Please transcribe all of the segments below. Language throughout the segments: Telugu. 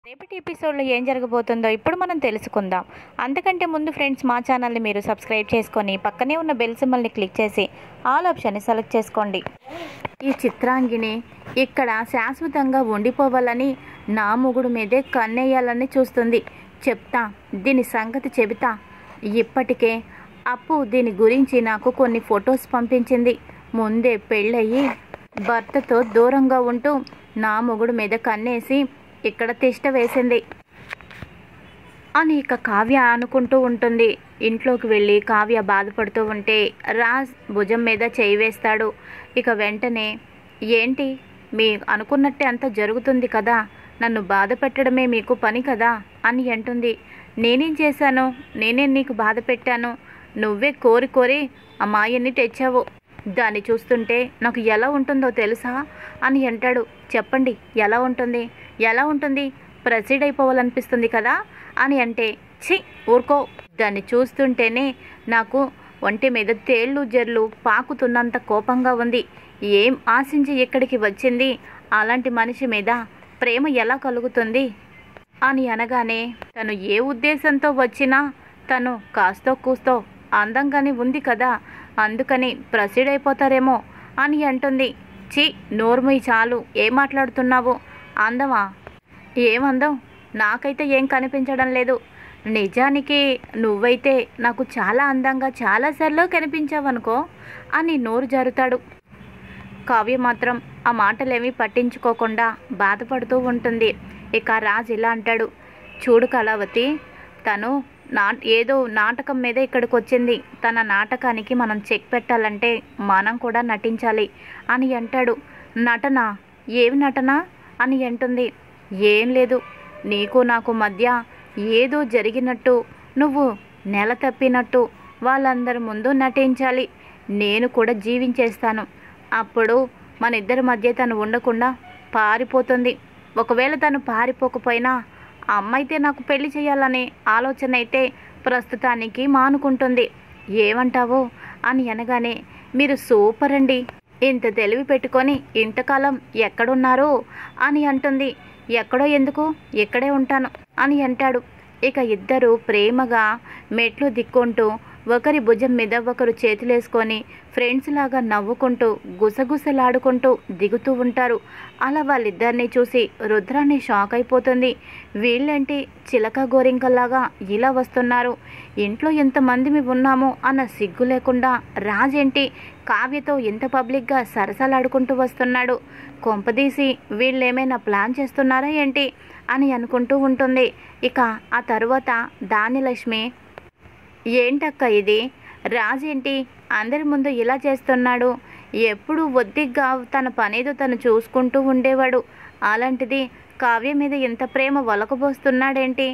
రేపటి ఎపిసోడ్లో ఏం జరగబోతుందో ఇప్పుడు మనం తెలుసుకుందాం. అంతకంటే ముందు ఫ్రెండ్స్, మా ఛానల్ని మీరు సబ్స్క్రైబ్ చేసుకొని పక్కనే ఉన్న బెల్ సింబల్ని క్లిక్ చేసి ఆల్ ఆప్షన్ని సెలెక్ట్ చేసుకోండి. ఈ చిత్రాంగిని ఇక్కడ శాశ్వతంగా ఉండిపోవాలని, నా మొగుడు మీదే కన్నేయాలని చూస్తుంది. చెప్తా, దీని సంగతి చెబుతా. ఇప్పటికే అప్పు దీని గురించి నాకు కొన్ని ఫొటోస్ పంపించింది. ముందే పెళ్ళయి భర్తతో దూరంగా ఉంటూ నా మొగుడు మీద కన్నేసి ఇక్కడ తిష్ట వేసింది అని ఇక కావ్య అనుకుంటూ ఉంటుంది. ఇంట్లోకి వెళ్ళి కావ్య బాధపడుతూ ఉంటే రాజ్ భుజం మీద చేయి వేస్తాడు. ఇక వెంటనే, ఏంటి మీ అనుకున్నట్టే అంత జరుగుతుంది కదా, నన్ను బాధ పెట్టడమే మీకు పని కదా అని అంటుంది. నేనేం చేశాను? నేనేం నీకు బాధ పెట్టాను? నువ్వే కోరి కోరి అమ్మాయిని తెచ్చావు. దాన్ని చూస్తుంటే నాకు ఎలా ఉంటుందో తెలుసా అని అంటాడు. చెప్పండి, ఎలా ఉంటుంది? ఎలా ఉంటుంది? ప్రొసీడ్ అయిపోవాలనిపిస్తుంది కదా అని అంటే, ఛీ ఊరుకో, దాన్ని చూస్తుంటేనే నాకు ఒంటి మీద తేళ్ళు జర్లు పాకుతున్నంత కోపంగా ఉంది. ఏం ఆశించి ఇక్కడికి వచ్చింది? అలాంటి మనిషి మీద ప్రేమ ఎలా కలుగుతుంది అని అనగానే, తను ఏ ఉద్దేశంతో వచ్చినా తను కాస్తో కూస్తో అందంగానే ఉంది కదా, అందుకని ప్రొసీడ్ అయిపోతారేమో అని అంటుంది. ఛీ నోర్మూయి, చాలు, ఏం మాట్లాడుతున్నావు? అందమా? ఏమందం? నాకైతే ఏం కనిపించడం లేదు. నిజానికి నువ్వైతే నాకు చాలా అందంగా చాలాసార్లు కనిపించావనుకో అని నోరు జారుతాడు. కావ్య మాత్రం ఆ మాటలేమీ పట్టించుకోకుండా బాధపడుతూ ఉంటుంది. ఇక రాజ్ ఇలా అంటాడు, చూడు కళావతి, తను ఏదో నాటకం మీద ఇక్కడికి వచ్చింది. తన నాటకానికి మనం చెక్ పెట్టాలంటే మనం కూడా నటించాలి అని అంటాడు. నటన? ఏమి నటన అని అంటుంది. ఏం లేదు, నీకు నాకు మధ్య ఏదో జరిగినట్టు, నువ్వు నెల తప్పినట్టు వాళ్ళందరి ముందు నటించాలి. నేను కూడా జీవించేస్తాను. అప్పుడు మన ఇద్దరి మధ్య తను ఉండకుండా పారిపోతుంది. ఒకవేళ తను పారిపోకపోయినా ఆ అమ్మాయితే నాకు పెళ్లి చేయాలనే ఆలోచన అయితే ప్రస్తుతానికి మానుకుంటుంది. ఏమంటావు అని అనగానే, మీరు సూపర్ అండి, ఇంత తెలివి పెట్టుకొని ఇంతకాలం ఎక్కడున్నారు అని అంటుంది. ఎక్కడో ఎందుకు, ఇక్కడే ఉంటాను అని అంటాడు. ఇక ఇద్దరు ప్రేమగా మెట్లు దిక్కుంటూ ఒకరి భుజం మీద ఒకరు చేతులేసుకొని ఫ్రెండ్స్ లాగా నవ్వుకుంటూ గుసగుసలాడుకుంటూ దిగుతూ ఉంటారు. అలా వాళ్ళిద్దరినీ చూసి రుద్రాన్ని షాక్ అయిపోతుంది. వీళ్ళేంటి చిలక గోరింకల్లాగా ఇలా వస్తున్నారు? ఇంట్లో ఎంతమంది ఉన్నామో అన్న సిగ్గు లేకుండా రాజేంటి కావ్యతో ఎంత పబ్లిక్గా సరసలాడుకుంటూ వస్తున్నాడు? కొంపదీసి వీళ్ళేమైనా ప్లాన్ చేస్తున్నారా ఏంటి అని అనుకుంటూ ఉంటుంది. ఇక ఆ తరువాత ధాన్యలక్ష్మి, ఏంటక్క ఇది? రాజేంటి అందరి ముందు ఇలా చేస్తున్నాడు? ఎప్పుడు ఒద్దిగ్గా తన పనేదో తను చూసుకుంటూ ఉండేవాడు. అలాంటిది కావ్య మీద ఎంత ప్రేమ వలకబోస్తున్నాడేంటి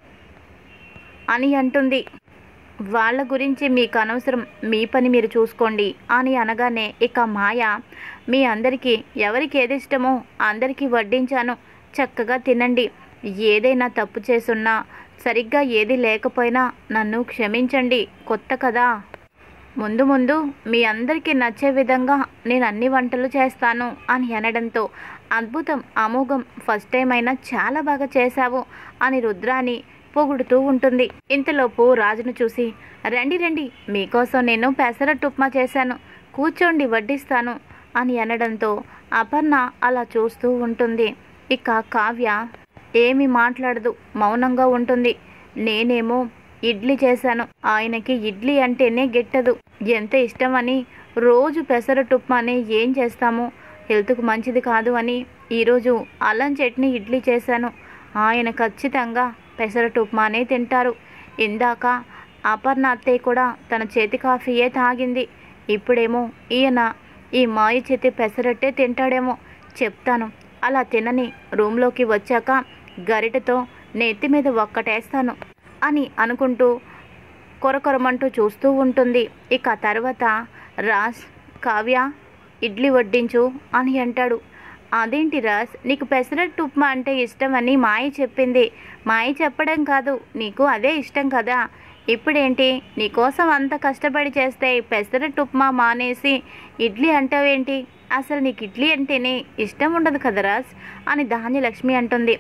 అని అంటుంది. వాళ్ళ గురించి మీకు అనవసరం, మీ పని మీరు చూసుకోండి అని అనగానే ఇక మాయ, మీ అందరికీ ఎవరికి ఏది ఇష్టమో అందరికీ వడ్డించాను, చక్కగా తినండి. ఏదైనా తప్పు చేసున్నా, సరిగ్గా ఏది లేకపోయినా నన్ను క్షమించండి, కొత్త కదా, ముందు ముందు మీ అందరికీ నచ్చే విధంగా నేను అన్ని వంటలు చేస్తాను అని అనడంతో, అద్భుతం, అమోఘం, ఫస్ట్ టైం అయినా చాలా బాగా చేశావు అని రుద్రాని పొగుడుతూ ఉంటుంది. ఇంతలోపు రాజును చూసి, రండి రండి, మీకోసం నేను పెసరట్టు ఉప్మా చేశాను, కూర్చోండి వడ్డిస్తాను అని అనడంతో అపర్ణ అలా చూస్తూ ఉంటుంది. ఇక కావ్య ఏమీ మాట్లాడదు, మౌనంగా ఉంటుంది. నేనేమో ఇడ్లీ చేశాను, ఆయనకి ఇడ్లీ అంటేనే గిట్టదు. ఎంత ఇష్టమని రోజు పెసరట్టు ఉప్మానే ఏం చేస్తాము, హెల్త్కు మంచిది కాదు అని ఈరోజు అల్లం చట్నీ ఇడ్లీ చేశాను. ఆయన ఖచ్చితంగా పెసరట్టు ఉప్మానే తింటారు. ఇందాక అపర్ణ అత్తయ్య కూడా తన చేతి కాఫీయే తాగింది. ఇప్పుడేమో ఈయన ఈ మాయ చేతి పెసరట్టే తింటాడేమో, చెప్తాను. అలా తినని రూమ్లోకి వచ్చాక గరిటతో నెత్తి మీద ఒక్కటేస్తాను అని అనుకుంటూ కొరకొరమంటూ చూస్తూ ఉంటుంది. ఇక తర్వాత రాజ్, కావ్య ఇడ్లీ వడ్డించు అని అంటాడు. అదేంటి రాజ్, నీకు పెసరట్టు ఉప్మా అంటే ఇష్టమని మాయ చెప్పింది. మాయ చెప్పడం కాదు, నీకు అదే ఇష్టం కదా. ఇప్పుడేంటి, నీకోసం అంత కష్టపడి చేస్తే పెసరట్టు ఉప్మా మానేసి ఇడ్లీ అంటావేంటి? అసలు నీకు ఇడ్లీ అంటేనే ఇష్టం ఉండదు కదా రాజ్ అని ధాన్యలక్ష్మి అంటుంది.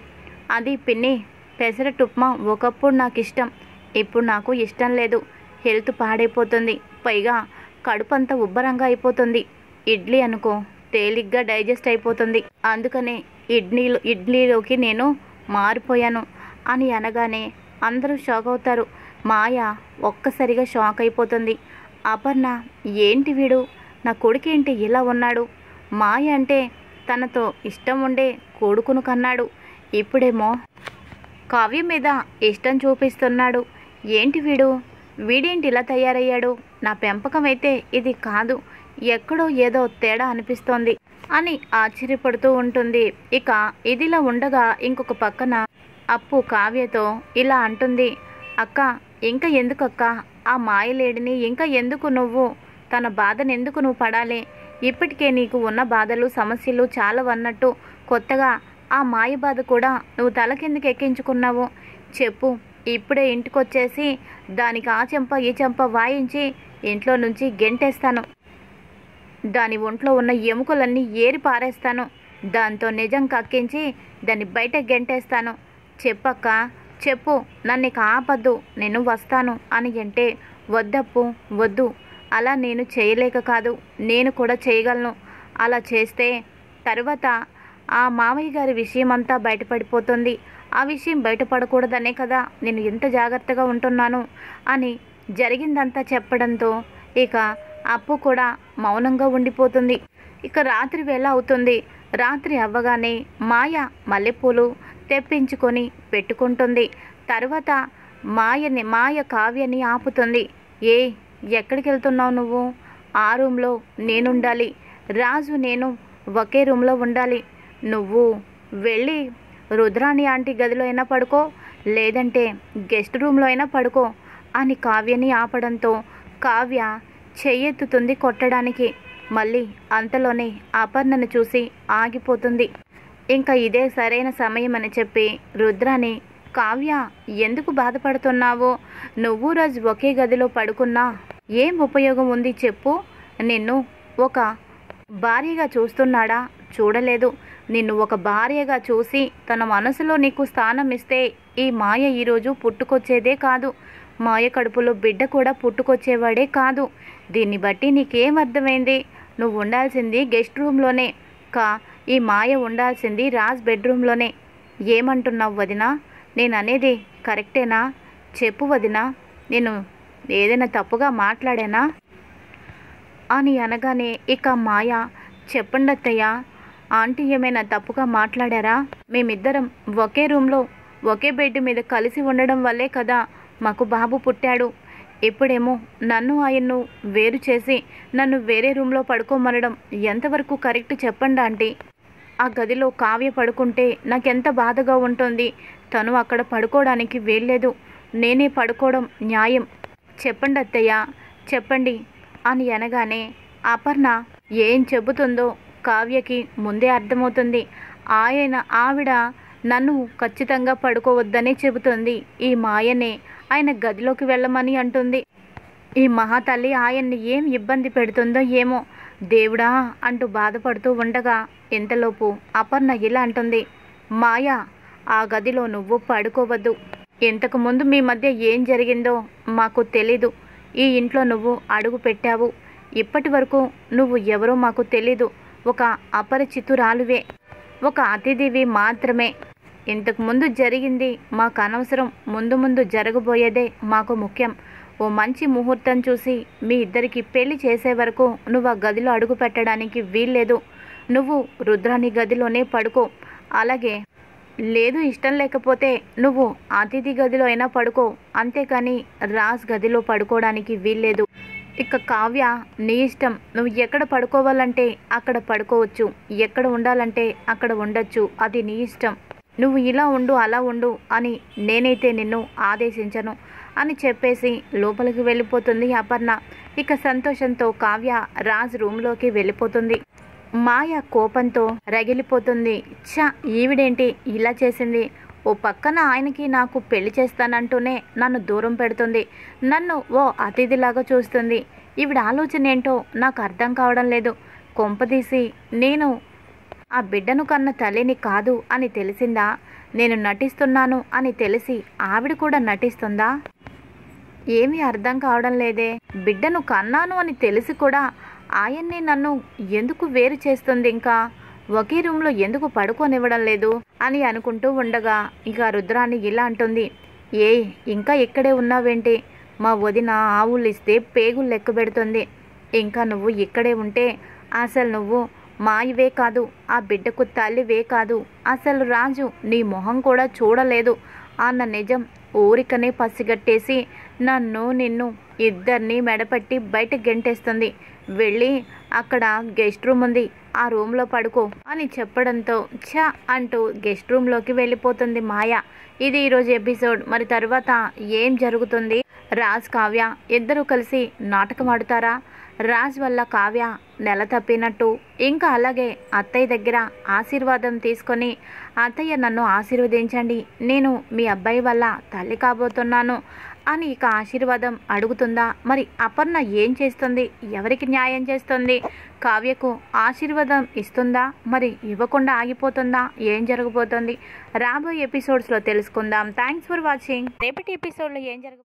అది పిన్ని, పెసరట్టు ఉప్మా ఒకప్పుడు నాకు ఇష్టం, ఇప్పుడు నాకు ఇష్టం లేదు. హెల్త్ పాడైపోతుంది, పైగా కడుపు అంతా ఉబ్బరంగా అయిపోతుంది. ఇడ్లీ అనుకో తేలిగ్గా డైజెస్ట్ అయిపోతుంది. అందుకనే ఇడ్లీలోకి నేను మారిపోయాను అని అనగానే అందరూ షాక్ అవుతారు. మాయ ఒక్కసారిగా షాక్ అయిపోతుంది. అపర్ణ, ఏంటి వీడు, నా కొడుకేంటి ఇలా ఉన్నాడు? మాయ అంటే తనతో ఇష్టం ఉండే కొడుకును కన్నాడు, ఇప్పుడేమో కావ్య మీద ఇష్టం చూపిస్తున్నాడు. ఏంటి వీడేంటి ఇలా తయారయ్యాడు? నా పెంపకం అయితే ఇది కాదు, ఎక్కడో ఏదో తేడా అనిపిస్తోంది అని ఆశ్చర్యపడుతూ ఉంటుంది. ఇక ఇదిలా ఉండగా ఇంకొక పక్కన అప్పు కావ్యతో ఇలా అంటుంది. అక్క, ఇంకా ఎందుకక్క ఆ మాయలేడిని, ఇంకా ఎందుకు నువ్వు తన బాధను ఎందుకు నువ్వు పడాలి? ఇప్పటికే నీకు ఉన్న బాధలు సమస్యలు చాలా అన్నట్టు కొత్తగా ఆ మాయ బాధ కూడా నువ్వు తలకిందుకు ఎక్కించుకున్నావు. చెప్పు, ఇప్పుడే ఇంటికొచ్చేసి దానికి ఆ చెంప ఈ చెంప వాయించి ఇంట్లో నుంచి గెంటేస్తాను. దాని ఒంట్లో ఉన్న ఎముకలన్నీ ఏరి పారేస్తాను. దాంతో నిజం కక్కించి దాన్ని బయట గెంటేస్తాను. చెప్పక్క, చెప్పు, నన్ను ఇక ఆపద్దు, నేను వస్తాను అని అంటే, వద్దప్పు వద్దు, అలా నేను చేయలేక కాదు, నేను కూడా చేయగలను. అలా చేస్తే తర్వాత ఆ మామయ్య గారి విషయం అంతా బయటపడిపోతుంది. ఆ విషయం బయటపడకూడదనే కదా నేను ఎంత జాగ్రత్తగా ఉంటున్నాను అని జరిగిందంతా చెప్పడంతో ఇక అప్పు కూడా మౌనంగా ఉండిపోతుంది. ఇక రాత్రి వేళ అవుతుంది. రాత్రి అవ్వగానే మాయ మల్లెపూలు తెప్పించుకొని పెట్టుకుంటుంది. తర్వాత మాయ కావ్యని ఆపుతుంది. ఎక్కడికి వెళ్తున్నావు నువ్వు? ఆ రూమ్లో నేనుండాలి, రాజు నేను ఒకే రూమ్లో ఉండాలి. నువ్వు వెళ్ళి రుద్రాణి ఆంటీ గదిలో అయినా పడుకో, లేదంటే గెస్ట్ రూమ్లో అయినా పడుకో అని కావ్యని ఆపడంతో కావ్య చెయ్యెత్తుతుంది కొట్టడానికి. మళ్ళీ అంతలోనే అపర్ణను చూసి ఆగిపోతుంది. ఇంకా ఇదే సరైన సమయం అని చెప్పి రుద్రాని, కావ్య ఎందుకు బాధపడుతున్నావో? నువ్వు రాజు ఒకే గదిలో పడుకున్నా ఏం ఉపయోగం ఉంది చెప్పు? నిన్ను ఒక భార్యగా చూస్తున్నాడా? చూడలేదు. నిన్ను ఒక భార్యగా చూసి తన మనసులో నీకు స్థానం ఇస్తే ఈ మాయ ఈరోజు పుట్టుకొచ్చేదే కాదు, మాయ కడుపులో బిడ్డ కూడా పుట్టుకొచ్చేవాడే కాదు. దీన్ని బట్టి నీకేం అర్థమైంది? నువ్వు ఉండాల్సింది గెస్ట్ రూమ్లోనే, ఈ మాయ ఉండాల్సింది రాజ్ బెడ్రూమ్లోనే. ఏమంటున్నావు వదినా? నేను అనేది కరెక్టేనా? చెప్పు వదినా, నేను ఏదైనా తప్పుగా మాట్లాడానా అని అనగానే ఇక మాయ, చెప్పండి అత్తయ్య, ఆంటీ ఏమైనా తప్పుగా మాట్లాడారా? మేమిద్దరం ఒకే రూమ్లో ఒకే బెడ్ మీద కలిసి ఉండడం వల్లే కదా మాకు బాబు పుట్టాడు. ఇప్పుడేమో నన్ను ఆయన్ను వేరు చేసి నన్ను వేరే రూమ్లో పడుకోమనడం ఎంతవరకు కరెక్ట్ చెప్పండి ఆంటీ? ఆ గదిలో కావ్య పడుకుంటే నాకెంత బాధగా ఉంటుంది. తను అక్కడ పడుకోవడానికి వీల్లేదు, నేనే పడుకోవడం న్యాయం. చెప్పండి అత్తయ్య, చెప్పండి అని అనగానే అపర్ణ ఏం చెబుతుందో కావ్యకి ముందే అర్థమవుతుంది. ఆవిడ నన్ను ఖచ్చితంగా పడుకోవద్దనే చెబుతుంది. ఈ మాయనే ఆయన గదిలోకి వెళ్ళమని అంటుంది. ఈ మహాతల్లి ఆయన్ని ఏం ఇబ్బంది పెడుతుందో ఏమో దేవుడా అంటూ బాధపడుతూ ఉండగా ఇంతలోపు అపర్ణ ఇలా అంటుంది. మాయా, ఆ గదిలో నువ్వు పడుకోవద్దు. ఇంతకుముందు మీ మధ్య ఏం జరిగిందో మాకు తెలీదు. ఈ ఇంట్లో నువ్వు అడుగు పెట్టావు. ఇప్పటి వరకు నువ్వు ఎవరో మాకు తెలీదు. ఒక అపరిచితురాలువే, ఒక అతిథివి మాత్రమే. ఇంతకుముందు జరిగింది మాకు అనవసరం, ముందు ముందు జరగబోయేదే మాకు ముఖ్యం. ఓ మంచి ముహూర్తం చూసి మీ ఇద్దరికి పెళ్లి చేసే వరకు నువ్వు ఆ గదిలో అడుగు పెట్టడానికి వీల్లేదు. నువ్వు రుద్రాని గదిలోనే పడుకో. అలాగే లేదు, ఇష్టం లేకపోతే నువ్వు అతిథి గదిలో అయినా పడుకో, అంతేకాని రాజ్ గదిలో పడుకోవడానికి వీల్లేదు. ఇక కావ్య, నీ ఇష్టం, నువ్వు ఎక్కడ పడుకోవాలంటే అక్కడ పడుకోవచ్చు, ఎక్కడ ఉండాలంటే అక్కడ ఉండొచ్చు, అది నీ ఇష్టం. నువ్వు ఇలా ఉండు అలా ఉండు అని నేనైతే నిన్ను ఆదేశించను అని చెప్పేసి లోపలికి వెళ్ళిపోతుంది అపర్ణ. ఇక సంతోషంతో కావ్య రాజ్ రూమ్లోకి వెళ్ళిపోతుంది. మాయ కోపంతో రగిలిపోతుంది. ఈవిడేంటి ఇలా చేసింది? ఓ పక్కన ఆయనకి నాకు పెళ్లి చేస్తానంటూనే నన్ను దూరం పెడుతుంది, నన్ను ఓ అతిథిలాగా చూస్తుంది. ఈవిడ ఆలోచన ఏంటో నాకు అర్థం కావడం లేదు. కొంపదీసి నేను ఆ బిడ్డను కన్న తల్లిని కాదు అని తెలిసిందా? నేను నటిస్తున్నాను అని తెలిసి ఆవిడ కూడా నటిస్తుందా? ఏమీ అర్థం కావడం లేదే. బిడ్డను కన్నాను అని తెలిసి కూడా ఆయన్ని నన్ను ఎందుకు వేరు చేస్తుంది, ఇంకా ఒకే రూమ్లో ఎందుకు పడుకోనివ్వడం లేదు అని అనుకుంటూ ఉండగా ఇక రుద్రాణి ఇలా అంటుంది, ఇంకా ఇక్కడే ఉన్నావేంటి? మా వదిన ఆవులు ఇస్తే పేగులు లెక్క పెడుతుంది. ఇంకా నువ్వు ఇక్కడే ఉంటే అసలు నువ్వు మాయవే కాదు, ఆ బిడ్డకు తల్లివే కాదు, అసలు రాజు నీ మొహం కూడా చూడలేదు అన్న నిజం ఊరికనే పసిగట్టేసి నిన్ను ఇద్దరిని మెడపట్టి బయట గెంటేస్తుంది. వెళ్ళి అక్కడ గెస్ట్ రూమ్ ఉంది, ఆ రూమ్లో పడుకో అని చెప్పడంతో ఛ అంటూ గెస్ట్ రూమ్లోకి వెళ్ళిపోతుంది మాయ. ఇది ఈరోజు ఎపిసోడ్. మరి తర్వాత ఏం జరుగుతుంది? రాజ్ కావ్య ఇద్దరూ కలిసి నాటకం ఆడుతారా? రాజ్ వల్ల కావ్య నెల తప్పినట్టు, ఇంకా అలాగే అత్తయ్య దగ్గర ఆశీర్వాదం తీసుకొని అత్తయ్య నన్ను ఆశీర్వదించండి, నేను మీ అబ్బాయి వల్ల తల్లి కాబోతున్నాను అని ఇక ఆశీర్వాదం అడుగుతుందా? మరి అపర్ణ ఏం చేస్తుంది? ఎవరికి న్యాయం చేస్తుంది? కావ్యకు ఆశీర్వాదం ఇస్తుందా? మరి ఇవ్వకుండా ఆగిపోతుందా? ఏం జరగబోతుంది రాబోయే ఎపిసోడ్స్లో తెలుసుకుందాం. Thanks for watching. రేపటి ఎపిసోడ్లో ఏం జరగ